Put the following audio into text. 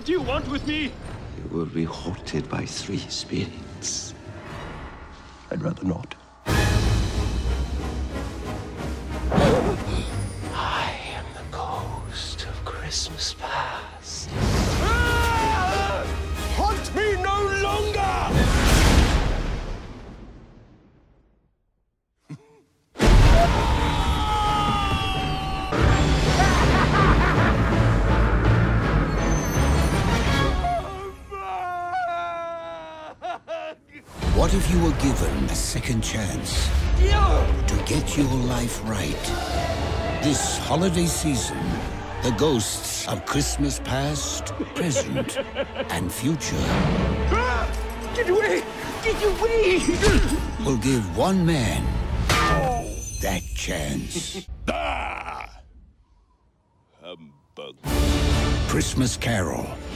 do you want with me? You will be haunted by 3 spirits. I'd rather not. I am the ghost of Christmas past. Haunt me no longer! What if you were given a second chance to get your life right? This holiday season, the ghosts of Christmas past, present, and future Get away! Get away! will give one man that chance. Humbug. Christmas Carol.